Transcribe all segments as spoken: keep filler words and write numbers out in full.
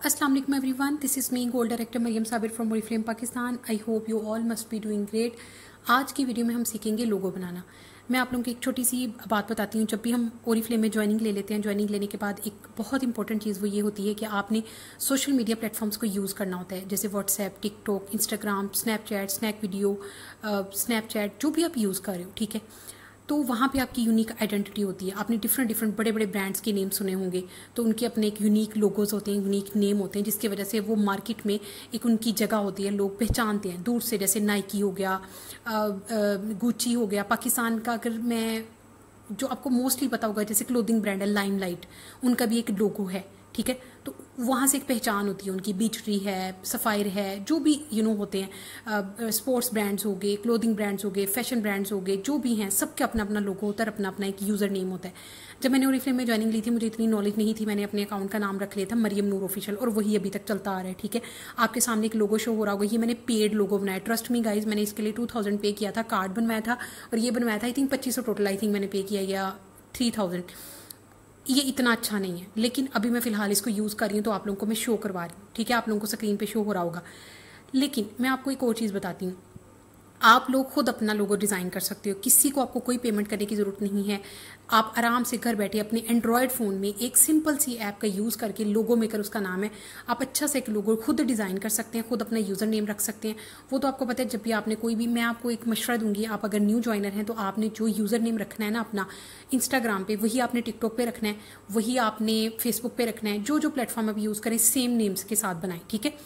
अस्सलाम वालेकुम everyone, this is me gold director Maryam Sabir from Oriflame Pakistan. I hope you all must be doing great. आज की video में हम सीखेंगे लोगो बनाना। मैं आप लोगों को एक छोटी सी बात बताती हूँ। जब भी हम ओरिफ्लेम में ज्वाइनिंग ले लेते हैं, ज्वाइनिंग लेने के बाद एक बहुत इंपॉर्टेंट चीज़ वो ये होती है कि आपने सोशल मीडिया प्लेटफॉर्म्स को यूज़ करना होता है, जैसे WhatsApp, TikTok, Instagram, Snapchat, Snack Video, Snapchat, जो भी आप यूज़ कर रहे हो, ठीक है। तो वहाँ पे आपकी यूनिक आइडेंटिटी होती है। आपने डिफरेंट डिफरेंट बड़े बड़े ब्रांड्स के नेम सुने होंगे, तो उनके अपने एक यूनिक लोगोज होते हैं, यूनिक नेम होते हैं, जिसकी वजह से वो मार्केट में एक उनकी जगह होती है, लोग पहचानते हैं दूर से। जैसे नाइकी हो गया, गुच्ची हो गया। पाकिस्तान का अगर मैं जो आपको मोस्टली पता होगा, जैसे क्लोथिंग ब्रांड है लाइमलाइट, उनका भी एक लोगो है, ठीक है। तो वहाँ से एक पहचान होती है उनकी। बीच ट्री है, सफ़ायर है, जो भी यू नो होते हैं, स्पोर्ट्स ब्रांड्स हो गए, क्लोथिंग ब्रांड्स हो गए, फैशन ब्रांड्स हो गए, जो भी हैं, सबके अपना अपना लोगो होता है, अपना अपना एक यूज़र नेम होता है। जब मैंने ओरिफ्लेम में ज्वाइनिंग ली थी, मुझे इतनी नॉलेज नहीं थी। मैंने अपने अकाउंट का नाम रख लिया था मरियम नूर ऑफिशियल, और वही अभी तक चलता आ रहा है, ठीक है। आपके सामने एक लोगो शो हो रहा होगा, ये मैंने पेड लोगो बनाया। ट्रस्ट मी गाइज, मैंने इसके लिए टू थाउजेंड पे किया था, कार्ड बनवाया था, और ये बनवाया था आई थिंक पच्चीस सौ टोटल आई थिंक मैंने पे किया, या थ्री थाउजेंड। ये इतना अच्छा नहीं है, लेकिन अभी मैं फ़िलहाल इसको यूज़ कर रही हूँ, तो आप लोगों को मैं शो करवा रही हूँ, ठीक है। आप लोगों को स्क्रीन पे शो हो रहा होगा। लेकिन मैं आपको एक और चीज़ बताती हूँ, आप लोग खुद अपना लोगो डिज़ाइन कर सकते हो। किसी को आपको कोई पेमेंट करने की ज़रूरत नहीं है। आप आराम से घर बैठे अपने एंड्रॉयड फ़ोन में एक सिंपल सी ऐप का यूज़ करके, लोगो मेकर उसका नाम है, आप अच्छा से एक लोगो खुद डिज़ाइन कर सकते हैं, खुद अपना यूज़र नेम रख सकते हैं। वो तो आपको पता है, जब भी आपने कोई भी, मैं आपको एक मशवरा दूंगी, आप अगर न्यू ज्वाइनर हैं तो आपने जो यूज़र नेम रखना है ना अपना इंस्टाग्राम पे, वही आपने टिकटॉक पे रखना है, वही आपने फेसबुक पे रखना है। जो जो प्लेटफॉर्म आप यूज़ करें, सेम नेम्स के साथ बनाएं, ठीक है।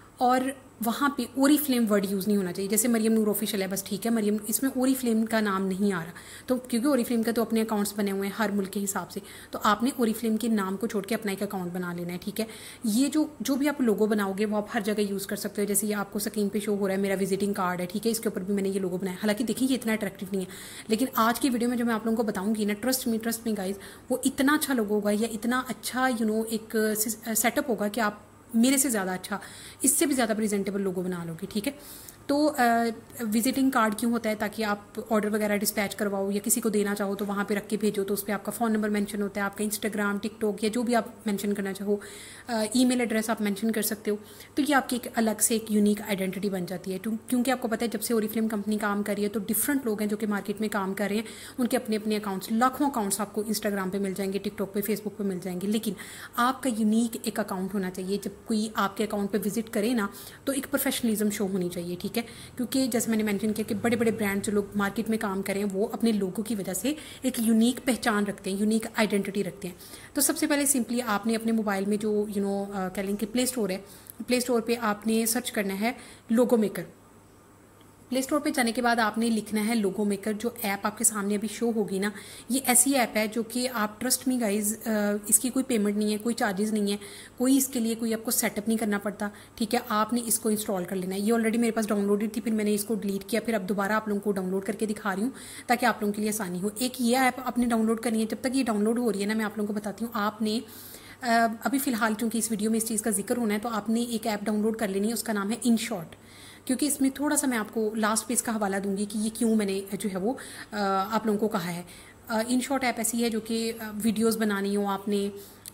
और वहाँ पे ओरीफ्लेम वर्ड यूज़ नहीं होना चाहिए। जैसे मरियम नूर ऑफिशियल है, बस ठीक है मरियम, इसमें ओरीफ्लेम का नाम नहीं आ रहा। तो क्योंकि ओरीफ्लेम का तो अपने अकाउंट्स बने हुए हैं हर मुल्क के हिसाब से, तो आपने ओरीफ्लेम के नाम को छोड़ के अपना एक अकाउंट बना लेना है, ठीक है। ये जो जो भी आप लोगो बनाओगे वो आप हर जगह यूज़ कर सकते हो। जैसे ये आपको स्क्रीन पे शो हो रहा है, मेरा विजिटिंग कार्ड है, ठीक है। इसके ऊपर भी मैंने ये लोगो बनाया। हालांकि देखिए ये इतना अट्रैक्टिव नहीं है, लेकिन आज की वीडियो में जो मैं आप लोगों को बताऊंगी ना, trust me trust me guys, वो इतना अच्छा लोगो होगा, या इतना अच्छा यू नो एक सेटअप होगा कि आप मेरे से ज़्यादा अच्छा, इससे भी ज़्यादा प्रेजेंटेबल लोगो बना लोगे, ठीक है। तो विजिटिंग कार्ड क्यों होता है? ताकि आप ऑर्डर वगैरह डिस्पैच करवाओ या किसी को देना चाहो तो वहाँ पे रख के भेजो, तो उस पर आपका फ़ोन नंबर मेंशन होता है, आपका इंस्टाग्राम, टिकटॉक, या जो भी आप मेंशन करना चाहो, ईमेल एड्रेस आप मेंशन कर सकते हो। तो ये आपकी एक अलग से एक यूनिक आइडेंटिटी बन जाती है। क्योंकि आपको पता है, जब से ओरीफ्लेम कंपनी काम कर रही है, तो डिफरेंट लोग हैं जो कि मार्केट में काम कर रहे हैं, उनके अपने अपने अकाउंट्स, लाखों अकाउंट्स आपको इंस्टाग्राम पर मिल जाएंगे, टिकटॉक पर, फेसबुक पर मिल जाएंगे। लेकिन आपका यूनिक एक अकाउंट होना चाहिए। जब कोई आपके अकाउंट पर विजिट करे ना, तो एक प्रोफेशनलिज्म शो होनी चाहिए, ठीक है। क्योंकि जैसे मैंने मेंशन किया कि बड़े बड़े ब्रांड जो लोग मार्केट में काम करें, वो अपने लोगों की वजह से एक यूनिक पहचान रखते हैं, यूनिक आइडेंटिटी रखते हैं। तो सबसे पहले सिंपली आपने अपने मोबाइल में जो यू नो कह लें कि प्ले स्टोर है, प्ले स्टोर पे आपने सर्च करना है लोगो मेकर। प्ले स्टोर पे जाने के बाद आपने लिखना है लोगो मेकर। जो ऐप आपके सामने अभी शो होगी ना, ये ऐसी ऐप है जो कि आप, ट्रस्ट मी गाइज, इसकी कोई पेमेंट नहीं है, कोई चार्जेस नहीं है, कोई इसके लिए कोई आपको सेटअप नहीं करना पड़ता, ठीक है। आपने इसको इंस्टॉल कर लेना है। ये ऑलरेडी मेरे पास डाउनलोडेड थी, फिर मैंने इसको डिलीट किया, फिर अब दोबारा आप लोगों को डाउनलोड करके दिखा रही हूँ ताकि आप लोगों के लिए आसानी हो। एक ये ऐप आपने डाउनलोड करनी है। जब तक ये डाउनलोड हो रही है ना, मैं आप लोगों को बताती हूँ, आपने अभी फ़िलहाल चूँकि इस वीडियो में इस चीज़ का जिक्र होना है, तो आपने एक ऐप डाउनलोड कर लेनी है, उसका नाम है इन शॉर्ट। क्योंकि इसमें थोड़ा सा मैं आपको लास्ट पे इसका हवाला दूंगी कि ये क्यों मैंने जो है वो आप लोगों को कहा है। इन शॉर्ट ऐप ऐसी है जो कि वीडियोस बनानी हो आपने,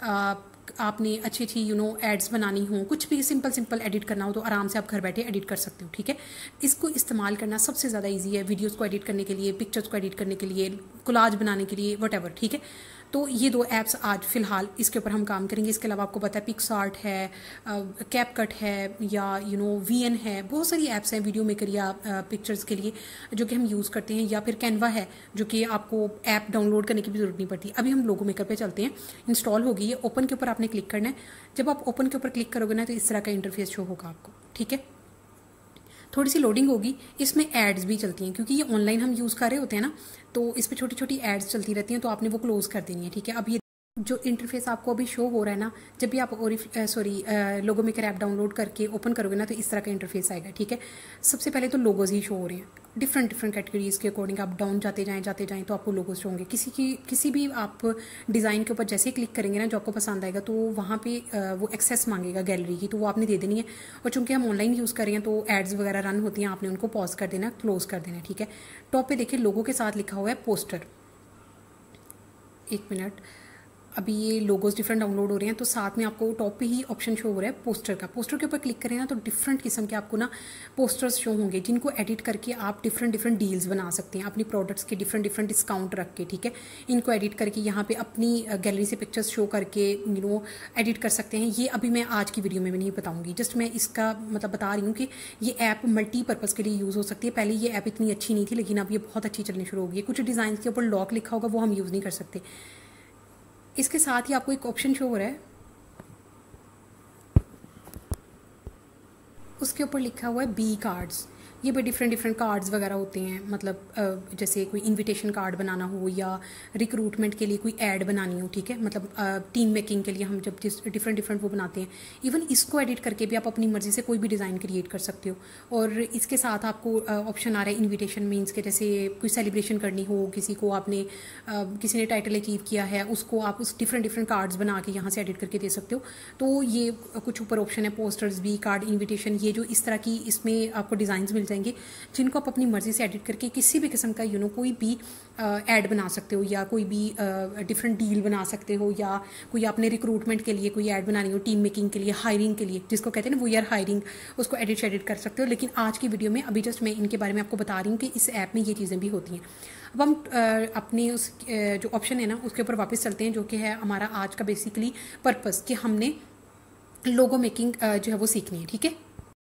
आपने अच्छी अच्छी यू नो एड्स बनानी हो, कुछ भी सिंपल सिंपल एडिट करना हो, तो आराम से आप घर बैठे एडिट कर सकते हो, ठीक है। इसको इस्तेमाल करना सबसे ज़्यादा ईजी है, वीडियोज़ को एडिट करने के लिए, पिक्चर्स को एडिट करने के लिए, कोलाज बनाने के लिए, वट एवर, ठीक है। तो ये दो ऐप्स आज फ़िलहाल इसके ऊपर हम काम करेंगे। इसके अलावा आपको पता है पिक्सआर्ट है, कैपकट है, या यू नो वी एन है, बहुत सारी ऐप्स हैं वीडियो मेकर या पिक्चर्स के लिए जो कि हम यूज़ करते हैं। या फिर कैनवा है, जो कि आपको ऐप डाउनलोड करने की भी ज़रूरत नहीं पड़ती। अभी हम लोगो मेकर पे चलते हैं। इंस्टॉल होगी, ये ओपन के ऊपर आपने क्लिक करना है। जब आप ओपन के ऊपर क्लिक करोगे ना, तो इस तरह का इंटरफेस शो होगा आपको, ठीक है। थोड़ी सी लोडिंग होगी, इसमें एड्स भी चलती हैं, क्योंकि ये ऑनलाइन हम यूज़ कर रहे होते हैं ना, तो इस पर छोटी छोटी एड्स चलती रहती हैं, तो आपने वो क्लोज़ कर देनी है, ठीक है। अब ये जो इंटरफेस आपको अभी शो हो रहा है ना, जब भी आप sorry logo maker app download करके ओपन करोगे ना, तो इस तरह का इंटरफेस आएगा, ठीक है। सबसे पहले तो लोगोज ही शो हो रहे हैं, डिफरेंट डिफरेंट कैटेगरीज के अकॉर्डिंग आप डाउन जाते जाएं जाते जाएं तो आपको लोगोज शो होंगे। किसी की किसी भी आप डिज़ाइन के ऊपर जैसे क्लिक करेंगे ना, जो आपको पसंद आएगा, तो वहाँ पे वो एक्सेस मांगेगा गैलरी की, तो वो आपने दे देनी है। और चूँकि हम ऑनलाइन यूज़ कर रहे हैं, तो एड्स वगैरह रन होती हैं, आपने उनको पॉज कर देना, क्लोज कर देना, ठीक है। टॉप पे देखिए लोगो के साथ लिखा हुआ है पोस्टर। एक मिनट, अभी ये लोगोस डिफरेंट डाउनलोड हो रहे हैं, तो साथ में आपको टॉप पे ही ऑप्शन शो हो रहा है पोस्टर का। पोस्टर के ऊपर क्लिक करें ना तो डिफरेंट किस्म के आपको ना पोस्टर्स शो होंगे, जिनको एडिट करके आप डिफरेंट डिफरेंट डील्स बना सकते हैं अपनी प्रोडक्ट्स के, डिफरेंट डिफरेंट डिस्काउंट रख के, ठीक है। इनको एडिट करके यहाँ पे अपनी गैलरी से पिक्चर्स शो करके यू नो एडिट कर सकते हैं। ये अभी मैं आज की वीडियो में भी नहीं बताऊँगी, जस्ट मैं इसका मतलब बता रही हूँ कि ये ऐप मल्टीपर्पज़ के लिए यूज़ हो सकती है। पहले ये ऐप इतनी अच्छी नहीं थी, लेकिन अब ये बहुत अच्छी चलनी शुरू हो गई है। कुछ डिज़ाइन के ऊपर लॉक लिखा होगा वो हम यूज़ नहीं कर सकते। इसके साथ ही आपको एक ऑप्शन शो हो रहा है, उसके ऊपर लिखा हुआ है बी कार्ड्स। ये भी डिफरेंट डिफरेंट कार्ड्स वगैरह होते हैं, मतलब जैसे कोई इनविटेशन कार्ड बनाना हो या रिक्रूटमेंट के लिए कोई ऐड बनानी हो, ठीक है, मतलब टीम मेकिंग के लिए हम जब जिस डिफरेंट डिफरेंट वो बनाते हैं, इवन इसको एडिट करके भी आप अपनी मर्जी से कोई भी डिज़ाइन क्रिएट कर सकते हो। और इसके साथ आपको ऑप्शन आ रहा है इन्विटेशन मीन्स के जैसे कोई सेलिब्रेशन करनी हो, किसी को आपने किसी ने टाइटल अचीव किया है, उसको आप उस डिफरेंट डिफरेंट कार्ड्स बना के यहाँ से एडिट करके दे सकते हो। तो ये कुछ ऊपर ऑप्शन है, पोस्टर्स, बी कार्ड, इन्विटेशन, ये जो इस तरह की इसमें आपको डिज़ाइंस मिल जाएंगे, जिनको आप अपनी मर्जी से एडिट करके किसी भी किस्म का यू नो कोई भी ऐड बना सकते हो, या कोई भी डिफरेंट डील बना सकते हो, या कोई आपने रिक्रूटमेंट के लिए कोई ऐड बनानी हो, टीम मेकिंग के लिए, हायरिंग के लिए, जिसको कहते हैं ना वी आर हायरिंग, उसको एडिट एडिट कर सकते हो। लेकिन आज की वीडियो में अभी जस्ट मैं इनके बारे में आपको बता रही हूँ कि इस ऐप में ये चीज़ें भी होती हैं। अब हम अपने उस जो ऑप्शन है ना उसके ऊपर वापस चलते हैं, जो कि है हमारा आज का बेसिकली पर्पज़, कि हमने लोगो मेकिंग जो है वो सीखनी है, ठीक है।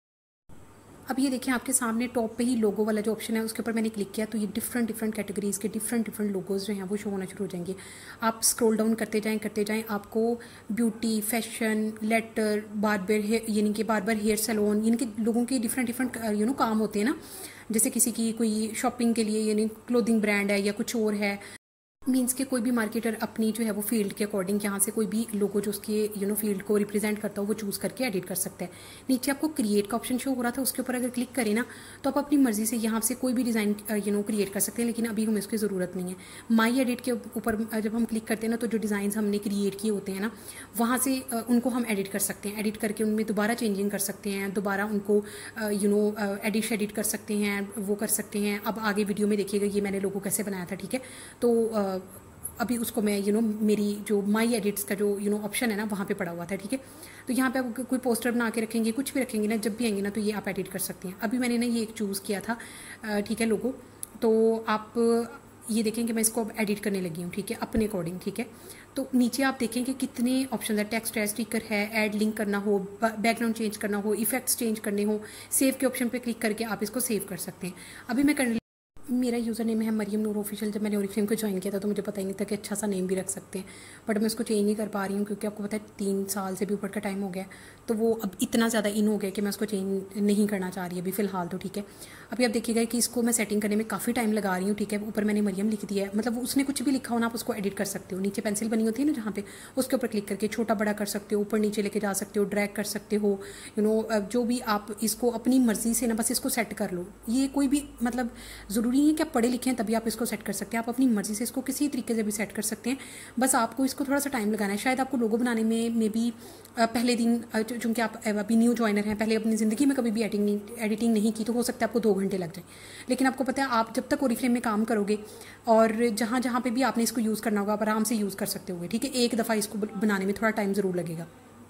अब ये देखिए आपके सामने टॉप पे ही लोगो वाला जो ऑप्शन है उसके ऊपर मैंने क्लिक किया, तो ये डिफरेंट डिफरेंट कैटेगरीज़ के डिफरेंट डिफरेंट लोगोज जो हैं वो शो होना शुरू हो जाएंगे। आप स्क्रॉल डाउन करते जाएं करते जाएं आपको ब्यूटी, फैशन, लेटर, बार्बर, यानी कि बार्बर, हेयर सैलून, यानी कि लोगों के डिफरेंट डिफरेंट यू नो काम होते हैं ना। जैसे किसी की कोई शॉपिंग के लिए यानी क्लोथिंग ब्रांड है या कुछ और है, मीन्स के कोई भी मार्केटर अपनी जो है वो फील्ड के अकॉर्डिंग यहाँ से कोई भी लोगो जो उसके यू नो फील्ड को रिप्रेजेंट करता हो वो चूज़ करके एडिट कर सकता है। नीचे आपको क्रिएट का ऑप्शन शो हो रहा था, उसके ऊपर अगर क्लिक करें ना तो आप अपनी मर्जी से यहाँ से कोई भी डिज़ाइन यू नो क्रिएट कर सकते हैं, लेकिन अभी हमें इसकी ज़रूरत नहीं है। माई एडिट के ऊपर जब हम क्लिक करते हैं ना तो जो डिज़ाइन हमने क्रिएट किए होते हैं ना वहाँ से उनको हम एडिट कर सकते हैं, एडिट करके उनमें दोबारा चेंजिंग कर सकते हैं, दोबारा उनको यू नो एडिट एडिट कर सकते हैं, वो कर सकते हैं। अब आगे वीडियो में देखिएगा ये मैंने लोगो कैसे बनाया था, ठीक है। तो अभी उसको मैं यू नो मेरी जो माई एडिट्स का जो यू नो ऑप्शन है ना वहाँ पे पड़ा हुआ था, ठीक है। तो यहाँ पे आप कोई पोस्टर बना के रखेंगे, कुछ भी रखेंगे ना, जब भी आएंगे ना तो ये आप एडिट कर सकते हैं। अभी मैंने ना ये एक चूज़ किया था, ठीक है, लोगो। तो आप ये देखें कि मैं इसको अब एडिट करने लगी हूँ, ठीक है, अपने अकॉर्डिंग, ठीक है। तो नीचे आप देखें कि कितने ऑप्शन है, टेक्स्ट है, स्टिकर है, ऐड लिंक करना हो, बैकग्राउंड चेंज करना हो, इफेक्ट्स चेंज करने हो, सेव के ऑप्शन पे क्लिक करके आप इसको सेव कर सकते हैं। अभी मैं करने मेरा यूज़र नेम है मरियम नूर ऑफिशियल। जब मैंने ओरिफ्लेम को ज्वाइन किया था तो मुझे पता ही नहीं था कि अच्छा सा नेम भी रख सकते हैं, बट मैं उसको चेंज नहीं कर पा रही हूँ क्योंकि आपको पता है तीन साल से भी ऊपर का टाइम हो गया, तो वो अब इतना ज़्यादा इन हो गया कि मैं उसको चेंज नहीं करना चाह रही अभी फ़िलहाल, तो ठीक है। अभी आप देखिएगा कि इसको मैं सेटिंग करने में काफ़ी टाइम लगा रही हूँ, ठीक है। ऊपर मैंने मरियम लिख दिया है, मतलब उसने कुछ भी लिखा हो ना आप उसको एडिट कर सकते हो। नीचे पेंसिल बनी होती है ना जहाँ पे, उसके ऊपर क्लिक करके छोटा बड़ा कर सकते हो, ऊपर नीचे लेके जा सकते हो, ड्रैग कर सकते हो, यू नो जो भी आप इसको अपनी मर्जी से ना बस इसको सेट कर लो। ये कोई भी मतलब ज़रूरी नहीं है कि आप पढ़े लिखे हैं तभी आप इसको सेट कर सकते हैं, आप अपनी मर्जी से इसको किसी तरीके से भी सेट कर सकते हैं। बस आपको इसको थोड़ा सा टाइम लगाना है। शायद आपको लोगो बनाने में मे बी पहले दिन, चूँकि आप अभी न्यू ज्वाइनर हैं, पहले अपनी ज़िंदगी में कभी भी एडिटिंग नहीं एडिटिंग नहीं की, तो हो सकता है आपको दो घंटे लग जाए। लेकिन आपको पता है आप जब तक ओरिफ्लेम में काम करोगे और जहाँ जहाँ पे भी आपने इसको यूज़ करना होगा आप आराम से यूज़ कर सकते होगे, ठीक है। एक दफ़ा इसको बनाने में थोड़ा टाइम ज़रूर लगेगा।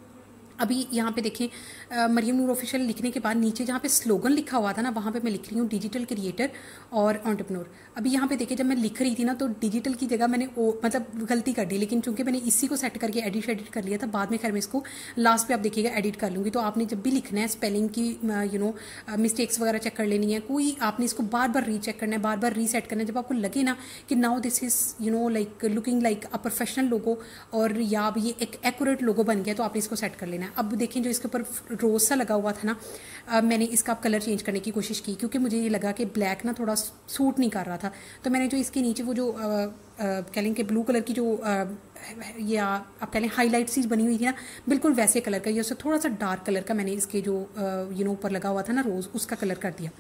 अभी यहाँ पे देखें मरियम नूर ऑफिशियल लिखने के बाद नीचे जहाँ पे स्लोगन लिखा हुआ था ना वहाँ पे मैं लिख रही हूँ डिजिटल क्रिएटर और एंटरप्रेन्योर। अभी यहाँ पे देखिए जब मैं लिख रही थी ना तो डिजिटल की जगह मैंने ओ मतलब गलती कर दी, लेकिन चूंकि मैंने इसी को सेट करके एडिट एडिट कर लिया था, बाद में खैर मैं इसको लास्ट पे आप देखिएगा एडिट कर लूँगी। तो आपने जब भी लिखना है स्पेलिंग की यू नो मिस्टेक्स वगैरह चेक कर लेनी है, कोई आपने इसको बार बार रीचेक करना है, बार बार रीसेट करना है। जब आपको लगे ना कि now this is you know like looking like a professional logo और या अब ये एक एक्यूरेट लोगो बन गया, तो आपने इसको सेट कर लेना है। अब देखें जो इसके ऊपर रोज सा लगा हुआ था ना, आ, मैंने इसका कलर चेंज करने की कोशिश की क्योंकि मुझे ये लगा कि ब्लैक ना थोड़ा सूट नहीं कर रहा था। तो मैंने जो इसके नीचे वो जो कह लें कि ब्लू कलर की जो आ, या आप कह लें हाईलाइट सी बनी हुई थी ना, बिल्कुल वैसे कलर का, या उससे थोड़ा सा डार्क कलर का मैंने इसके जो यू नो ऊपर लगा हुआ था ना रोज़, उसका कलर कर दिया।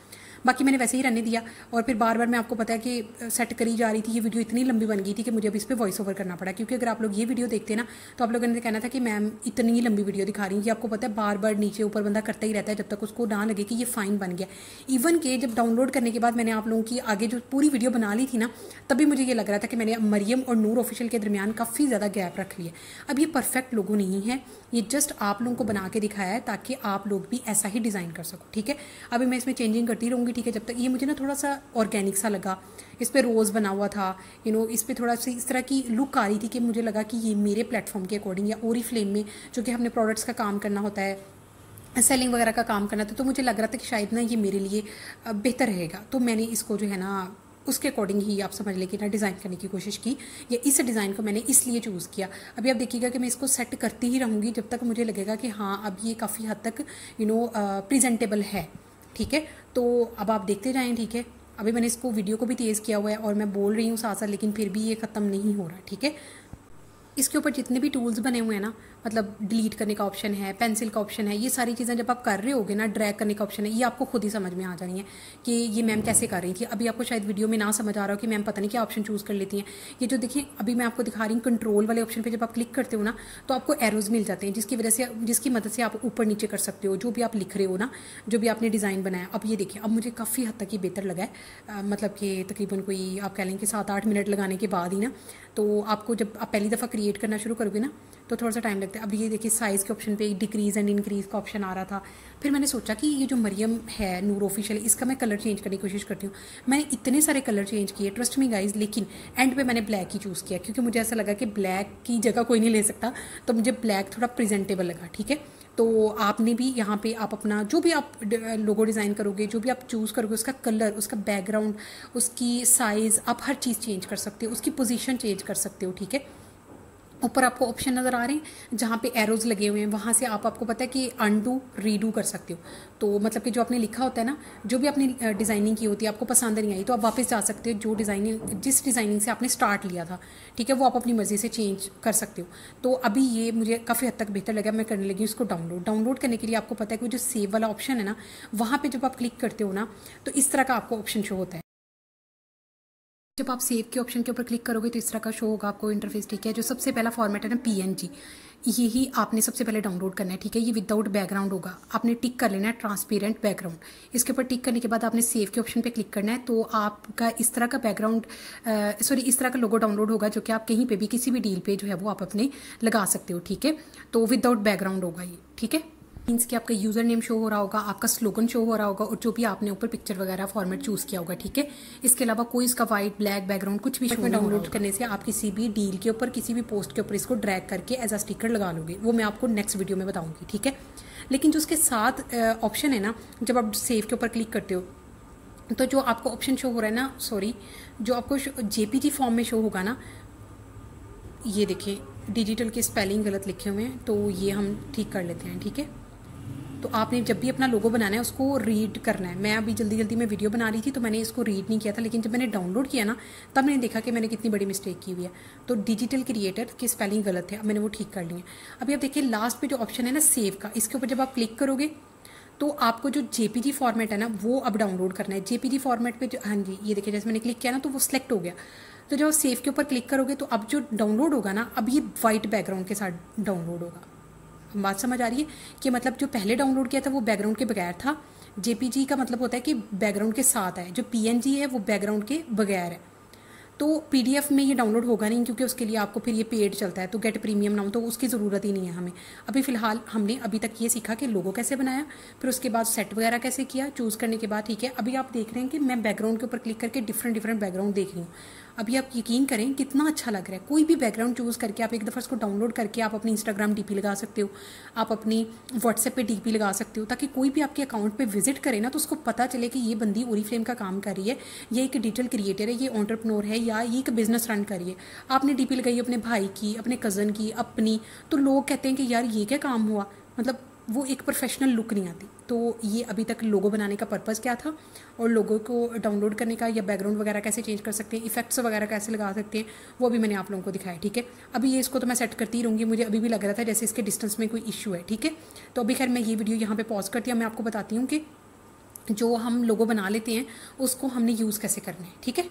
बाकी मैंने वैसे ही रहने दिया और फिर बार बार मैं आपको पता है कि सेट करी जा रही थी। ये वीडियो इतनी लंबी बन गई थी कि मुझे अब इस पर वॉइस ओवर करना पड़ा, क्योंकि अगर आप लोग ये वीडियो देखते ना तो आप लोगों ने कहना था कि मैम इतनी लंबी वीडियो दिखा रही है। ये आपको पता है बार बार नीचे ऊपर बंदा करता ही रहता है जब तक उसको ना लगे कि ये फाइन बन गया। इवन के जब डाउनलोड करने के बाद मैंने आप लोगों की आगे जो पूरी वीडियो बना ली थी ना, तभी मुझे ये लग रहा था कि मैंने मरियम और नूर ऑफिशियल के दरमियान काफ़ी ज़्यादा गैप रख लिया। अब ये परफेक्ट लोगो नहीं है, ये जस्ट आप लोगों को बना के दिखाया है ताकि आप लोग भी ऐसा ही डिज़ाइन कर सको, ठीक है। अभी मैं इसमें चेंजिंग करती रहूँगी, ठीक है, जब तक ये मुझे ना थोड़ा सा ऑर्गेनिक सा लगा। इस पर रोज़ बना हुआ था, यू नो, इस पर थोड़ा सा इस तरह की लुक आ रही थी कि मुझे लगा कि ये मेरे प्लेटफॉर्म के अकॉर्डिंग या ओरीफ्लेम में जो कि हमने प्रोडक्ट्स का काम करना होता है, सेलिंग वगैरह का काम करना था, तो मुझे लग रहा था कि शायद ना ये मेरे लिए बेहतर रहेगा। तो मैंने इसको जो है ना उसके अकॉर्डिंग ही आप समझ लें कि ना डिज़ाइन करने की कोशिश की, या इस डिज़ाइन को मैंने इसलिए चूज़ किया। अभी आप देखिएगा कि मैं इसको सेट करती ही रहूँगी जब तक मुझे लगेगा कि हाँ अब ये काफ़ी हद तक यू नो प्रेजेंटेबल है, ठीक है। तो अब आप देखते जाएँ, ठीक है। अभी मैंने इसको वीडियो को भी तेज़ किया हुआ है और मैं बोल रही हूँ साथ साथ, लेकिन फिर भी ये ख़त्म नहीं हो रहा, ठीक है। इसके ऊपर जितने भी टूल्स बने हुए हैं ना, मतलब डिलीट करने का ऑप्शन है, पेंसिल का ऑप्शन है, ये सारी चीज़ें जब आप कर रहे होगे ना, ड्रैग करने का ऑप्शन है, ये आपको खुद ही समझ में आ जानी है कि ये मैम कैसे कर रही थी। अभी आपको शायद वीडियो में ना समझ आ रहा हो कि मैम पता नहीं क्या ऑप्शन चूज़ कर लेती हैं। ये जो देखिए अभी मैं आपको दिखा रही हूँ, कंट्रोल वाले ऑप्शन पर जब आप क्लिक करते हो ना तो आपको एरोज मिल जाते हैं, जिसकी वजह से जिसकी मदद से आप ऊपर नीचे कर सकते हो जो भी आप लिख रहे हो ना, जो भी आपने डिज़ाइन बनाया। अब ये देखिए, अब मुझे काफ़ी हद तक ये बेहतर लगा है, मतलब कि तकरीबन कोई आप कह लें कि सात आठ मिनट लगाने के बाद ही ना, तो आपको जब आप पहली दफ़ा क्रिएट करना शुरू करोगे ना तो थोड़ा सा टाइम लगता है। अब ये देखिए साइज़ के ऑप्शन पे डिक्रीज़ एंड इंक्रीज़ का ऑप्शन आ रहा था। फिर मैंने सोचा कि ये जो मरियम है नूर ऑफिशियल, इसका मैं कलर चेंज करने की कोशिश करती हूँ। मैंने इतने सारे कलर चेंज किए, ट्रस्ट मी गाइज, लेकिन एंड पे मैंने ब्लैक ही चूज़ किया क्योंकि मुझे ऐसा लगा कि ब्लैक की जगह कोई नहीं ले सकता, तो मुझे ब्लैक थोड़ा प्रेजेंटेबल लगा, ठीक है। तो आपने भी यहाँ पे आप अपना जो भी आप लोगो डिज़ाइन करोगे, जो भी आप चूज़ करोगे, उसका कलर, उसका बैकग्राउंड, उसकी साइज़, आप हर चीज़ चेंज कर सकते हो, उसकी पोजीशन चेंज कर सकते हो, ठीक है। ऊपर आपको ऑप्शन नज़र आ रहे हैं जहाँ पे एरोज लगे हुए हैं, वहाँ से आप आपको पता है कि अनडू रीडू कर सकते हो। तो मतलब कि जो आपने लिखा होता है ना, जो भी आपने डिज़ाइनिंग की होती है, आपको पसंद नहीं आई तो आप वापस जा सकते हो, जो डिज़ाइनिंग जिस डिज़ाइनिंग से आपने स्टार्ट लिया था, ठीक है, वो आप अपनी मर्ज़ी से चेंज कर सकते हो। तो अभी ये मुझे काफ़ी हद तक बेहतर लगा। मैं करने लगी उसको डाउनलोड। डाउनलोड करने के लिए आपको पता है कि जो सेव वाला ऑप्शन है ना, वहाँ पर जब आप क्लिक करते हो ना तो इस तरह का आपको ऑप्शन शो होता है। जब आप सेव के ऑप्शन के ऊपर क्लिक करोगे तो इस तरह का शो होगा आपको इंटरफेस, ठीक है। जो सबसे पहला फॉर्मेट है ना पीएनजी, यही आपने सबसे पहले डाउनलोड करना है, ठीक है। ये विदाउट बैकग्राउंड होगा, आपने टिक कर लेना है ट्रांसपेरेंट बैकग्राउंड। इसके ऊपर टिक करने के बाद आपने सेव के ऑप्शन पे क्लिक करना है, तो आपका इस तरह का बैकग्राउंड सॉरी इस तरह का लोगो डाउनलोड होगा जो कि आप कहीं पे भी किसी भी डील पे जो है वो आप अपने लगा सकते हो, ठीक है। तो विदाउट बैकग्राउंड होगा ये, ठीक है। मीन्स कि आपका यूज़र नेम शो हो रहा होगा, आपका स्लोगन शो हो रहा होगा और जो भी आपने ऊपर पिक्चर वगैरह फॉर्मेट चूज़ किया होगा, ठीक है। इसके अलावा कोई इसका वाइट ब्लैक बैकग्राउंड कुछ भी शो नहीं। डाउनलोड करने से आप किसी भी डील के ऊपर, किसी भी पोस्ट के ऊपर इसको ड्रैग करके एज अ स्टिकर लगा लोगे, वो मैं आपको नेक्स्ट वीडियो में बताऊँगी, ठीक है। लेकिन जो उसके साथ ऑप्शन है ना, जब आप सेव के ऊपर क्लिक करते हो तो जो आपको ऑप्शन शो हो रहा है ना, सॉरी जो आपको जेपीजी फॉर्म में शो होगा ना, ये देखिए डिजिटल के स्पेलिंग गलत लिखे हुए हैं, तो ये हम ठीक कर लेते हैं, ठीक है। तो आपने जब भी अपना लोगो बनाना है उसको रीड करना है। मैं अभी जल्दी जल्दी में वीडियो बना रही थी तो मैंने इसको रीड नहीं किया था, लेकिन जब मैंने डाउनलोड किया ना तब मैंने देखा कि मैंने कितनी बड़ी मिस्टेक की हुई है। तो डिजिटल क्रिएटर की स्पेलिंग गलत है, अब मैंने वो ठीक कर ली है। अभी आप देखिए लास्ट पे जो ऑप्शन है ना सेव का, इसके ऊपर जब आप क्लिक करोगे तो आपको जो जेपीजी फॉर्मेट है ना वो अब डाउनलोड करना है। जेपीजी फॉर्मेट पे जो, हाँ जी ये देखिए जैसे मैंने क्लिक किया ना तो वो सिलेक्ट हो गया। तो जब सेव के ऊपर क्लिक करोगे तो अब जो डाउनलोड होगा ना, अब ये वाइट बैकग्राउंड के साथ डाउनलोड होगा। बात समझ आ रही है कि मतलब जो पहले डाउनलोड किया था वो बैकग्राउंड के बगैर था। जेपीजी का मतलब होता है कि बैकग्राउंड के साथ है, जो पीएनजी है वो बैकग्राउंड के बगैर है। तो पीडीएफ में ये डाउनलोड होगा नहीं क्योंकि उसके लिए आपको फिर ये पेड चलता है, तो गेट प्रीमियम नाउ, तो उसकी ज़रूरत ही नहीं है हमें। अभी फ़िलहाल हमने अभी तक ये सीखा कि लोगो कैसे बनाया, फिर उसके बाद सेट वगैरह कैसे किया चूज़ करने के बाद, ठीक है। अभी आप देख रहे हैं कि मैं बैकग्राउंड के ऊपर क्लिक करके डिफरेंट डिफरेंट बैकग्राउंड देख रही हूँ। अभी आप यकीन करें कितना अच्छा लग रहा है। कोई भी बैकग्राउंड चूज़ करके आप एक दफ़ा उसको डाउनलोड करके आप अपनी इंस्टाग्राम डीपी लगा सकते हो, आप अपनी व्हाट्सएप पे डीपी लगा सकते हो, ताकि कोई भी आपके अकाउंट पे विजिट करे ना तो उसको पता चले कि ये बंदी ओरीफ्लेम का काम कर रही है, ये एक डिजिटल क्रिएटर है, ये एंटरप्रेन्योर है, या ये एक बिजनेस रन कर रही है। आपने डीपी लगाई अपने भाई की, अपने कज़न की, अपनी, तो लोग कहते हैं कि यार ये क्या काम हुआ, मतलब वो एक प्रोफेशनल लुक नहीं आती। तो ये अभी तक लोगो बनाने का पर्पज़ क्या था और लोगो को डाउनलोड करने का, या बैकग्राउंड वगैरह कैसे चेंज कर सकते हैं, इफेक्ट्स वगैरह कैसे लगा सकते हैं, वो भी मैंने आप लोगों को दिखाया, ठीक है। अभी ये इसको तो मैं सेट करती रहूँगी, मुझे अभी भी लग रहा था जैसे इसके डिस्टेंस में कोई इशू है, ठीक है। तो अभी खैर मैं ये वीडियो यहाँ पे पॉज करती हूँ, मैं आपको बताती हूँ कि जो हम लोगो बना लेते हैं उसको हमने यूज़ कैसे करना है, ठीक है।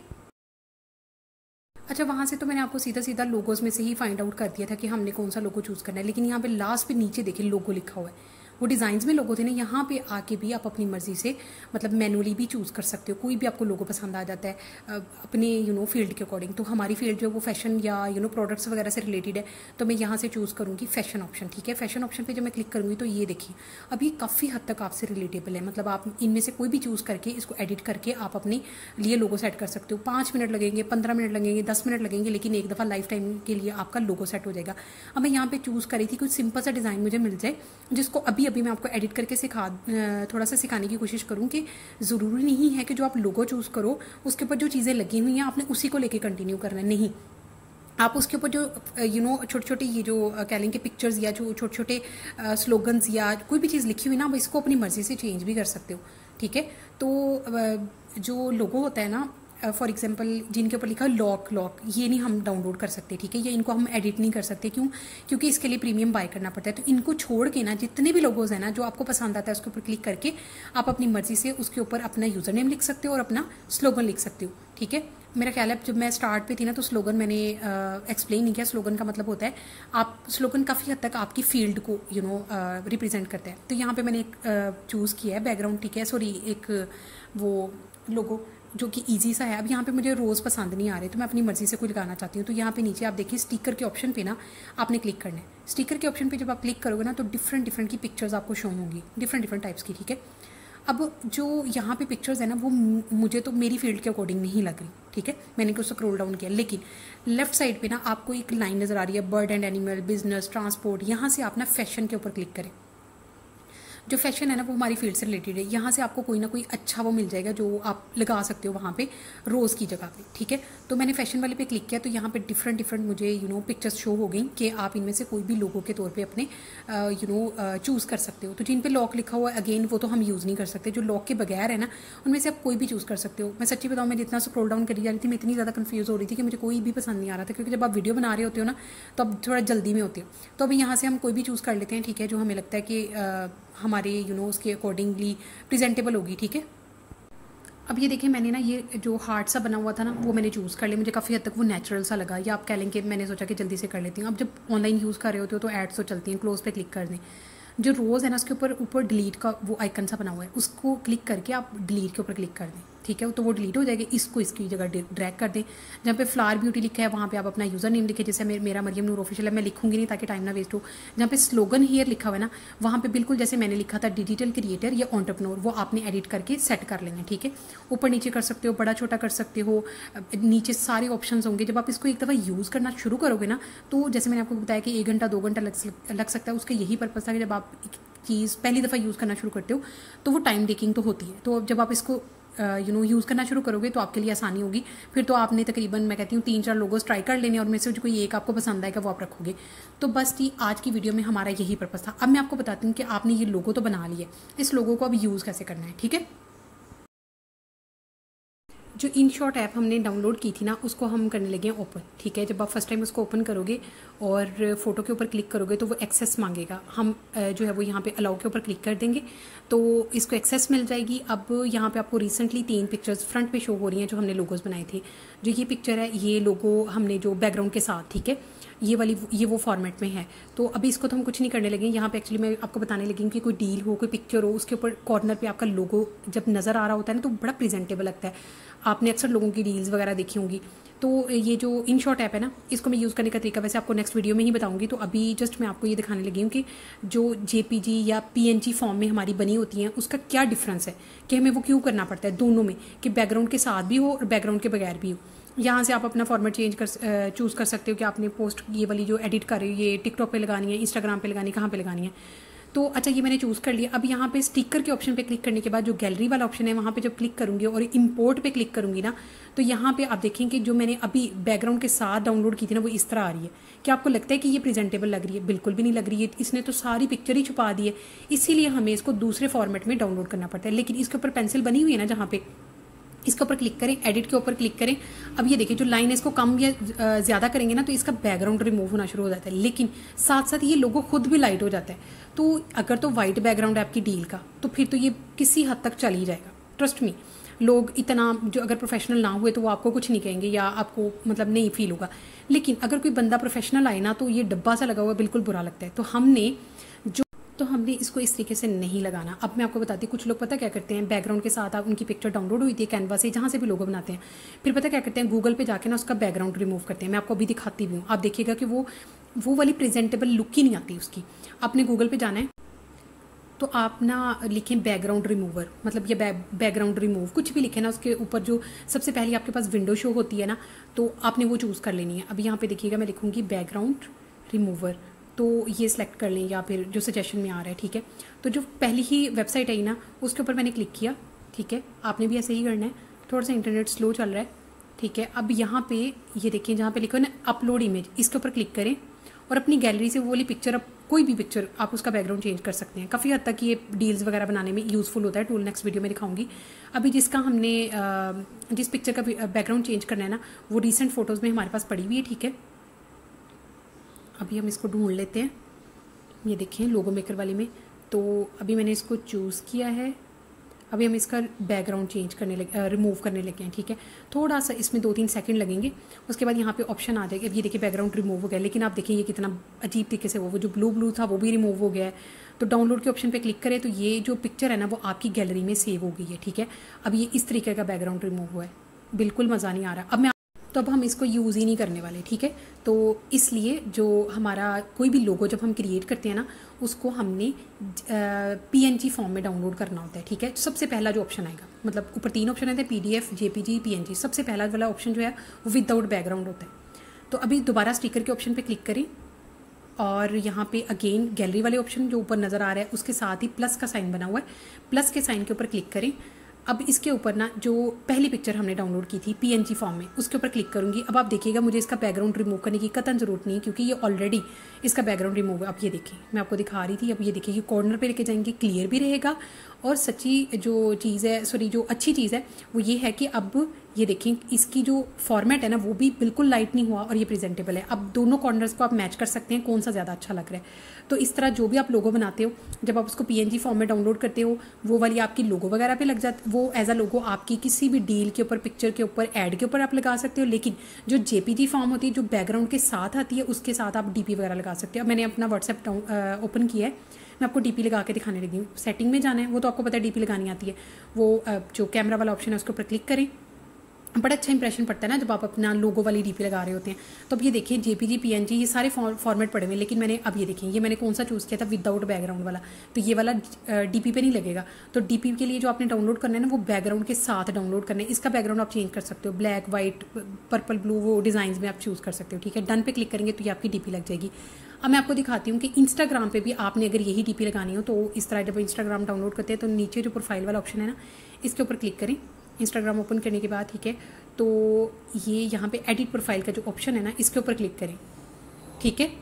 अच्छा, वहाँ से तो मैंने आपको सीधा सीधा लोगोस में से ही फाइंड आउट कर दिया था कि हमने कौन सा लोगो चूज़ करना है, लेकिन यहाँ पे लास्ट पे नीचे देखिए लोगो लिखा हुआ है। वो डिज़ाइंस में लोगो थे ना, यहाँ पे आके भी आप अपनी मर्ज़ी से मतलब मैनुअली भी चूज़ कर सकते हो। कोई भी आपको लोगो पसंद आ जाता है अपने यू नो फील्ड के अकॉर्डिंग। तो हमारी फील्ड जो है वो फैशन या यू नो प्रोडक्ट्स वगैरह से रिलेटेड है, तो मैं यहाँ से चूज़ करूँगी फैशन ऑप्शन, ठीक है। फैशन ऑप्शन पर जब मैं क्लिक करूँगी तो ये देखिए अब ये काफ़ी हद तक आपसे रिलेटेबल है। मतलब आप इनमें से कोई भी चूज़ करके इसको एडिट करके आप अपने लिए लोगो सेट कर सकते हो। पाँच मिनट लगेंगे, पंद्रह मिनट लगेंगे, दस मिनट लगेंगे, लेकिन एक दफ़ा लाइफ टाइम के लिए आपका लोगो सेट हो जाएगा। अब मैं यहाँ पे चूज़ करी थी कुछ सिंपल सा डिज़ाइन मुझे मिल जाए, जिसको अभी अभी मैं आपको एडिट करके सिखा थोड़ा सा सिखाने की कोशिश करूँ कि ज़रूरी नहीं है कि जो आप लोगो चूज़ करो उसके ऊपर जो चीज़ें लगी हुई हैं आपने उसी को लेके कंटिन्यू करना है। नहीं, आप उसके ऊपर जो यू नो छोटे छोटे ये जो कह लेंगे पिक्चर्स या जो छोटे छोटे स्लोगन्स या कोई भी चीज़ लिखी हुई ना, आप इसको अपनी मर्ज़ी से चेंज भी कर सकते हो, ठीक है। तो जो लोगो होता है ना, फॉर एग्जांपल जिनके ऊपर लिखा है लॉक लॉक, ये नहीं हम डाउनलोड कर सकते, ठीक है। ये इनको हम एडिट नहीं कर सकते, क्यों? क्योंकि इसके लिए प्रीमियम बाय करना पड़ता है। तो इनको छोड़ के ना जितने भी लोगोज हैं ना जो आपको पसंद आता है उसके ऊपर क्लिक करके आप अपनी मर्जी से उसके ऊपर अपना यूज़र नेम लिख सकते हो और अपना स्लोगन लिख सकते हो, ठीक है। मेरा ख्याल है जब मैं स्टार्ट पे थी ना तो स्लोगन मैंने एक्सप्लेन नहीं किया। स्लोगन का मतलब होता है आप स्लोगन काफ़ी हद तक आपकी फील्ड को यू नो रिप्रेजेंट करता है। तो यहाँ पे मैंने एक चूज़ किया है बैकग्राउंड, ठीक है, सॉरी एक वो लोगो जो कि इजी सा है। अब यहाँ पे मुझे रोज़ पसंद नहीं आ रहे तो मैं अपनी मर्ज़ी से कोई लगाना चाहती हूँ। तो यहाँ पे नीचे आप देखिए स्टिकर के ऑप्शन पे ना आपने क्लिक करना है। स्टिकर के ऑप्शन पे जब आप क्लिक करोगे ना तो डिफरेंट डिफरेंट की पिक्चर्स आपको शो होंगी, डिफरेंट डिफरेंट टाइप्स की, ठीक है। अब जो यहाँ पे पिक्चर्स है ना वो मुझे तो मेरी फील्ड के अकॉर्डिंग नहीं लग रही, ठीक है। मैंने उसको स्क्रॉल डाउन किया, लेकिन लेफ्ट साइड पे ना आपको एक लाइन नज़र आ रही है bird and animal, business, transport. यहाँ से आप ना फैशन के ऊपर क्लिक करें। जो फैशन है ना वो हमारी फील्ड से रिलेटेड है। यहाँ से आपको कोई ना कोई अच्छा वो मिल जाएगा जो आप लगा सकते हो वहाँ पे रोज़ की जगह पे, ठीक है। तो मैंने फैशन वाले पे क्लिक किया तो यहाँ पे डिफरेंट डिफरेंट मुझे यू नो पिक्चर्स शो हो गई कि आप इनमें से कोई भी लोगों के तौर पे अपने यू नो चूज़ कर सकते हो। तो जिन पे लॉक लिखा हुआ है अगेन वो तो हम यूज़ नहीं कर सकते। जो लॉक के बगैर है ना उनमें से आप कोई भी चूज़ कर सकते हो। मैं सच्ची बताऊँ, मैं जितना स्क्रॉल डाउन करी जा रही थी मैं इतनी ज़्यादा कन्फ्यूज़ हो रही थी कि मुझे कोई भी पसंद नहीं आ रहा था, क्योंकि जब आप वीडियो बना रहे होते हो ना तो आप थोड़ा जल्दी में होते हो। तो अभी यहाँ से हम कोई भी चूज़ कर लेते हैं, ठीक है, जो हमें लगता है कि हमारे यू नो उसके अकॉर्डिंगली प्रेजेंटेबल होगी, ठीक है। अब ये देखिए मैंने ना ये जो हार्ट सा बना हुआ था ना वो मैंने चूज़ कर लिया। मुझे काफ़ी हद तक वो नेचुरल सा लगा, या आप कह लेंगे मैंने सोचा कि जल्दी से कर लेती हूँ। अब जब ऑनलाइन यूज़ कर रहे होते हो तो एड्स तो चलती हैं, क्लोज पे क्लिक कर दें। जो रोज़ है ना उसके ऊपर ऊपर डिलीट का वो आइकन सा बना हुआ है, उसको क्लिक करके आप डिलीट के ऊपर क्लिक कर दें, ठीक है। तो वो डिलीट हो जाएगी। इसको इसकी जगह ड्रैग कर दें। जहाँ पे फ्लावर ब्यूटी लिखा है वहाँ पे आप अपना यूज़र नेम लिखे, जैसे मेरा मरियम नूर ऑफिशियल है, मैं लिखूंगी नहीं ताकि टाइम ना वेस्ट हो। जहाँ पे स्लोगन हियर लिखा हुआ है ना वहाँ पे बिल्कुल जैसे मैंने लिखा था डिजिटल क्रिएटर या एंटरप्रेन्योर, वो आपने एडिट करके सेट कर लेना, ठीक है। ऊपर नीचे कर सकते हो, बड़ा छोटा कर सकते हो, नीचे सारे ऑप्शन होंगे। जब आप इसको एक दफ़ा यूज़ करना शुरू करोगे ना तो जैसे मैंने आपको बताया कि एक घंटा दो घंटा लग लग सकता है। उसका यही पर्पज़ था कि जब आप चीज़ पहली दफ़ा यूज़ करना शुरू करते हो तो वो टाइम टेकिंग तो होती है। तो जब आप इसको यू नो यूज़ करना शुरू करोगे तो आपके लिए आसानी होगी। फिर तो आपने तकरीबन मैं कहती हूँ तीन चार लोगोस ट्राई कर लेने और में से जो कोई एक आपको पसंद आएगा वो आप रखोगे। तो बस जी आज की वीडियो में हमारा यही पर्पज़ था। अब मैं आपको बताती हूँ कि आपने ये लोगो तो बना लिया, इस लोगो को अब यूज़ कैसे करना है, ठीक है। जो इन शॉर्ट ऐप हमने डाउनलोड की थी ना उसको हम करने लगे हैं ओपन, ठीक है। जब आप फर्स्ट टाइम उसको ओपन करोगे और फोटो के ऊपर क्लिक करोगे तो वो एक्सेस मांगेगा। हम जो है वो यहाँ पे अलाउ के ऊपर क्लिक कर देंगे तो इसको एक्सेस मिल जाएगी। अब यहाँ पे आपको रिसेंटली तीन पिक्चर्स फ्रंट पे शो हो रही हैं जो हमने लोगोस बनाए थे। जो ये पिक्चर है ये लोगो हमने जो बैकग्राउंड के साथ, ठीक है, ये वाली ये वो फॉर्मेट में है। तो अभी इसको तो हम कुछ नहीं करने लगे। यहाँ पे एक्चुअली मैं आपको बताने लगी कि कोई डील हो, कोई पिक्चर हो, उसके ऊपर कॉर्नर पे आपका लोगो जब नज़र आ रहा होता है ना तो बड़ा प्रेजेंटेबल लगता है। आपने अक्सर लोगों की डील्स वगैरह देखी होंगी। तो ये जो इन शॉर्ट ऐप है ना इसको मैं यूज़ करने का तरीका वैसे आपको नेक्स्ट वीडियो में ही बताऊंगी। तो अभी जस्ट मैं आपको ये दिखाने लगी हूँ कि जो जेपीजी या पीएनजी फॉर्म में हमारी बनी होती हैं उसका क्या डिफरेंस है, कि हमें वो क्यों करना पड़ता है दोनों में, कि बैकग्राउंड के साथ भी हो और बैकग्राउंड के बगैर भी हो। यहाँ से आप अपना फॉर्मेट चेंज कर चूज़ कर सकते हो कि आपने पोस्ट ये वाली जो एडिट कर रहे हो ये टिकटॉक पे लगानी है, इंस्टाग्राम पे लगानी है, कहाँ पे लगानी है। तो अच्छा ये मैंने चूज़ कर लिया। अब यहाँ पे स्टिकर के ऑप्शन पे क्लिक करने के बाद जो गैलरी वाला ऑप्शन है वहाँ पे जब क्लिक करूँगी और इंपोर्ट पे क्लिक करूँगी ना तो यहाँ पे आप देखेंगे जो मैंने अभी बैकग्राउंड के साथ डाउनलोड की थी ना वो इस तरह आ रही है। क्या आपको लगता है कि ये प्रेजेंटेबल लग रही है? बिल्कुल भी नहीं लग रही है। इसने तो सारी पिक्चर ही छुपा दी है, इसीलिए हमें इसको दूसरे फॉर्मेट में डाउनलोड करना पड़ता है। लेकिन इसके ऊपर पेंसिल बनी हुई है ना जहाँ पे इसके ऊपर क्लिक करें, एडिट के ऊपर क्लिक करें। अब ये देखिए जो लाइन है इसको कम या ज़्यादा करेंगे ना तो इसका बैकग्राउंड रिमूव होना शुरू हो जाता है, लेकिन साथ साथ ये लोगो खुद भी लाइट हो जाता है। तो अगर तो वाइट बैकग्राउंड है आपकी डील का तो फिर तो ये किसी हद तक चल ही जाएगा, ट्रस्ट मी। लोग इतना जो अगर प्रोफेशनल ना हुए तो वो आपको कुछ नहीं कहेंगे या आपको मतलब नहीं फील होगा, लेकिन अगर कोई बंदा प्रोफेशनल आए ना तो ये डब्बा सा लगा हुआ बिल्कुल बुरा लगता है। तो हमने जो तो हमने इसको इस तरीके से नहीं लगाना। अब मैं आपको बताती हूँ, कुछ लोग पता क्या करते हैं, बैकग्राउंड के साथ आप उनकी पिक्चर डाउनलोड हुई थी कैनवा से, जहाँ से भी लोगो बनाते हैं, फिर पता क्या करते हैं, गूगल पे जाके ना उसका बैकग्राउंड रिमूव करते हैं। मैं आपको अभी दिखाती भी हूँ, आप देखिएगा कि वो वो वाली प्रेजेंटेबल लुक ही नहीं आती उसकी। आपने गूगल पे जाना है तो आप ना लिखें बैकग्राउंड रिमूवर, मतलब ये बैकग्राउंड रिमूव कुछ भी लिखे ना, उसके ऊपर जो सबसे पहले आपके पास विंडो शो होती है ना, तो आपने वो चूज़ कर लेनी है। अब यहाँ पे देखिएगा मैं लिखूँगी बैकग्राउंड रिमूवर, तो ये सिलेक्ट कर लें या फिर जो सजेशन में आ रहा है, ठीक है। तो जो पहली ही वेबसाइट आई ना उसके ऊपर मैंने क्लिक किया, ठीक है। आपने भी ऐसे ही करना है, थोड़ा सा इंटरनेट स्लो चल रहा है, ठीक है। अब यहाँ पे ये देखिए जहाँ पे लिखो ना अपलोड इमेज, इसके ऊपर क्लिक करें और अपनी गैलरी से वो वाली पिक्चर, अब कोई भी पिक्चर आप उसका बैकग्राउंड चेंज कर सकते हैं। काफ़ी हद तक ये डील्स वगैरह बनाने में यूज़फुल होता है, टूल नेक्स्ट वीडियो में दिखाऊंगी। अभी जिसका हमने जिस पिक्चर का बैकग्राउंड चेंज करना है ना वो रिसेंट फोटोज़ में हमारे पास पड़ी हुई है, ठीक है। अभी हम इसको ढूंढ लेते हैं, ये देखें लोगो मेकर वाली में, तो अभी मैंने इसको चूज़ किया है। अभी हम इसका बैकग्राउंड चेंज करने लगे, रिमूव करने लगे हैं, ठीक है। थोड़ा सा इसमें दो तीन सेकंड लगेंगे, उसके बाद यहाँ पे ऑप्शन आ जाएगा। ये देखिए बैकग्राउंड रिमूव हो गया, लेकिन आप देखिए ये कितना अजीब तरीके से वो जो ब्लू ब्लू था वो भी रिमूव हो गया है। तो डाउनलोड के ऑप्शन पे क्लिक करें तो ये जो पिक्चर है ना वो आपकी गैलरी में सेव हो गई है, ठीक है। अब ये इस तरीके का बैकग्राउंड रिमूव हुआ है, बिल्कुल मज़ा नहीं आ रहा। अब मैं तो अब हम इसको यूज़ ही नहीं करने वाले, ठीक है। तो इसलिए जो हमारा कोई भी लोगो जब हम क्रिएट करते हैं ना उसको हमने पीएनजी फॉर्म में डाउनलोड करना होता है, ठीक है। सबसे पहला जो ऑप्शन आएगा, मतलब ऊपर तीन ऑप्शन आते हैं, पीडीएफ, जेपीजी, पीएनजी। सबसे पहला वाला ऑप्शन जो है वो विदाउट बैकग्राउंड होता है। तो अभी दोबारा स्टिकर के ऑप्शन पे क्लिक करें और यहाँ पे अगेन गैलरी वाले ऑप्शन जो ऊपर नज़र आ रहा है उसके साथ ही प्लस का साइन बना हुआ है, प्लस के साइन के ऊपर क्लिक करें। अब इसके ऊपर ना जो पहली पिक्चर हमने डाउनलोड की थी पीएनजी फॉर्म में उसके ऊपर क्लिक करूंगी। अब आप देखिएगा मुझे इसका बैकग्राउंड रिमूव करने की कतई ज़रूरत नहीं है क्योंकि ये ऑलरेडी इसका बैकग्राउंड रिमूव है। अब ये देखिए मैं आपको दिखा रही थी, अब ये देखिए कि कॉर्नर पे लेके जाएंगे, क्लियर भी रहेगा। और सच्ची जो चीज़ है, सॉरी जो अच्छी चीज़ है वो ये है कि अब ये देखें इसकी जो फॉर्मेट है ना वो भी बिल्कुल लाइट नहीं हुआ और ये प्रेजेंटेबल है। अब दोनों कॉर्नर्स को आप मैच कर सकते हैं कौन सा ज़्यादा अच्छा लग रहा है। तो इस तरह जो भी आप लोगो बनाते हो जब आप उसको पीएनजी फॉर्म में डाउनलोड करते हो वो वाली आपकी लोगो वगैरह पे लग जाती, वो एज अ लोगो आपकी किसी भी डील के ऊपर, पिक्चर के ऊपर, एड के ऊपर आप लगा सकते हो। लेकिन जो जेपीजी फॉर्म होती है जो बैकग्राउंड के साथ आती है उसके साथ आप डीपी वगैरह लगा सकते हो। अब मैंने अपना व्हाट्सएप ओपन किया है, मैं आपको डीपी लगा के दिखाने लगी हूँ। सेटिंग में जाना है, वो तो आपको पता है डीपी लगानी आती है। वो जो कैमरा वाला ऑप्शन है उसके ऊपर क्लिक करें, बड़ा अच्छा इंप्रेशन पड़ता है ना जब आप अपना लोगो वाली डीपी लगा रहे होते हैं। तो अब ये देखिए जेपीजी, पीएनजी ये सारे फॉर्मेट पड़े हुए हैं, लेकिन मैंने अब ये देखिए ये मैंने कौन सा चूज़ किया था, विदाउट बैकग्राउंड वाला। तो ये वाला डीपी पे नहीं लगेगा। तो डीपी के लिए जो आपने डाउनलोड करना है ना वो बैकग्राउंड के साथ डाउनलोड करना है। इसका बैकग्राउंड आप चेंज कर सकते हो, ब्लैक, वाइट, पर्पल, ब्लू, वो डिज़ाइन में आप चूज़ कर सकते हो, ठीक है। डन पे क्लिक करेंगे तो ये आपकी डीपी लग जाएगी। अब मैं आपको दिखाती हूँ कि इंस्टाग्राम पे भी आपने अगर यही डीपी लगानी हो तो इस तरह जब इंस्टाग्राम डाउनलोड करते हैं तो नीचे जो प्रोफाइल वाला ऑप्शन है ना इसके ऊपर क्लिक करें। इंस्टाग्राम ओपन करने के बाद, ठीक है, तो ये यहाँ पे एडिट प्रोफाइल का जो ऑप्शन है ना इसके ऊपर क्लिक करें, ठीक है।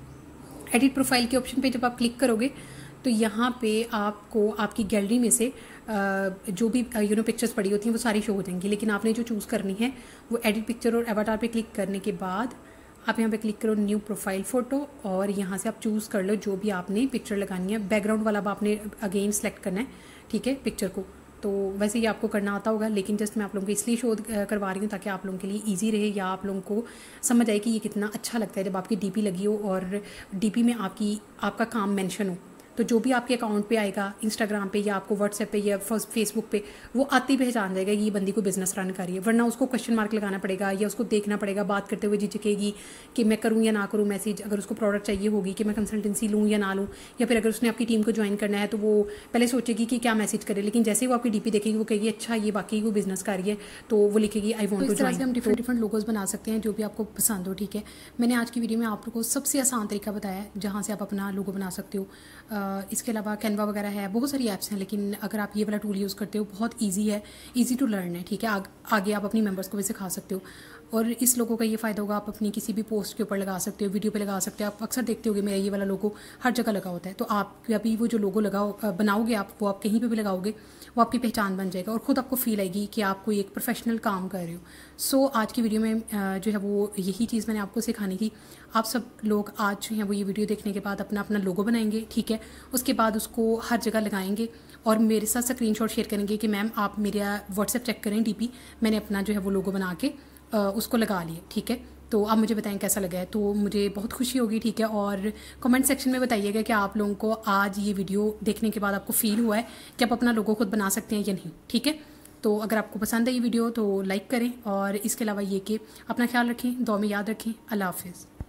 एडिट प्रोफाइल के ऑप्शन पे जब आप क्लिक करोगे तो यहाँ पे आपको आपकी गैलरी में से जो भी यू नो पिक्चर्स पड़ी होती हैं वो सारी शो हो जाएंगी। लेकिन आपने जो चूज़ करनी है वो एडिट पिक्चर और एवाटार पे क्लिक करने के बाद आप यहाँ पे क्लिक करो न्यू प्रोफाइल फ़ोटो और यहाँ से आप चूज़ कर लो जो भी आपने पिक्चर लगानी है। बैकग्राउंड वाला अब आपने अगेन सेलेक्ट करना है, ठीक है, पिक्चर को। तो वैसे ये आपको करना आता होगा, लेकिन जस्ट मैं आप लोगों को इसलिए शो करवा रही हूँ ताकि आप लोगों के लिए इजी रहे या आप लोगों को समझ आए कि ये कितना अच्छा लगता है जब आपकी डीपी लगी हो और डीपी में आपकी आपका काम मेंशन हो। तो जो भी आपके अकाउंट पे आएगा इंस्टाग्राम पे या आपको व्हाट्सएप पे या फेसबुक पे वो आती पहचान जाएगा कि ये बंदी को बिजनेस रन कर रही है। वरना उसको क्वेश्चन मार्क लगाना पड़ेगा या उसको देखना पड़ेगा, बात करते हुए झिझकेगी कि मैं करूँ या ना करूँ मैसेज। अगर उसको प्रोडक्ट चाहिए होगी कि मैं कंसल्टेंसी लूँ या ना लूँ, या फिर अगर उसने आपकी टीम को ज्वाइन करना है तो वो पहले सोचेगी कि क्या मैसेज करे। लेकिन जैसे ही वो आपकी डीपी देखेगी वो कहेगी अच्छा ये वाकई वो बिजनेस कर रही है, तो वो लिखेगी आई वॉन्ट टू ज्वाइन। हम डिफरेंट डिफरेंट लोगोज बना सकते हैं जो भी आपको पसंद हो, ठीक है। मैंने आज की वीडियो में आप लोगों को सबसे आसान तरीका बताया है जहाँ से आप अपना लोगो बना सकते हो। इसके अलावा कैनवा वगैरह है, बहुत सारी ऐप्स हैं, लेकिन अगर आप ये वाला टूल यूज़ करते हो बहुत इजी है, इजी टू लर्न है, ठीक है। आग, आगे आप अपनी मेंबर्स को भी सिखा सकते हो। और इस लोगो का ये फ़ायदा होगा, आप अपनी किसी भी पोस्ट के ऊपर लगा सकते हो, वीडियो पे लगा सकते हो। आप अक्सर देखते होगे मेरा ये वाला लोगो हर जगह लगा होता है, तो आप अभी वो जो लोगो लगाओ बनाओगे आप, वो आप कहीं पे भी लगाओगे, वो आपकी पहचान बन जाएगा और ख़ुद आपको फील आएगी कि आप कोई एक प्रोफेशनल काम कर रहे हो। सो आज की वीडियो में जो है वो यही चीज़ मैंने आपको सिखानी थी। आप सब लोग आज जो है वो ये वीडियो देखने के बाद अपना अपना लोगो बनाएंगे, ठीक है। उसके बाद उसको हर जगह लगाएंगे और मेरे साथ स्क्रीनशॉट शेयर करेंगे कि मैम आप मेरा व्हाट्सएप चेक करें, डीपी मैंने अपना जो है वो लोगो बना के उसको लगा लिए, ठीक है। तो आप मुझे बताएं कैसा लगा है, तो मुझे बहुत खुशी होगी, ठीक है। और कमेंट सेक्शन में बताइएगा कि आप लोगों को आज ये वीडियो देखने के बाद आपको फील हुआ है कि आप अपना लोगो खुद बना सकते हैं या नहीं, ठीक है। तो अगर आपको पसंद है ये वीडियो तो लाइक करें, और इसके अलावा ये कि अपना ख्याल रखें, दुआ में याद रखें। अल्लाह हाफिज़।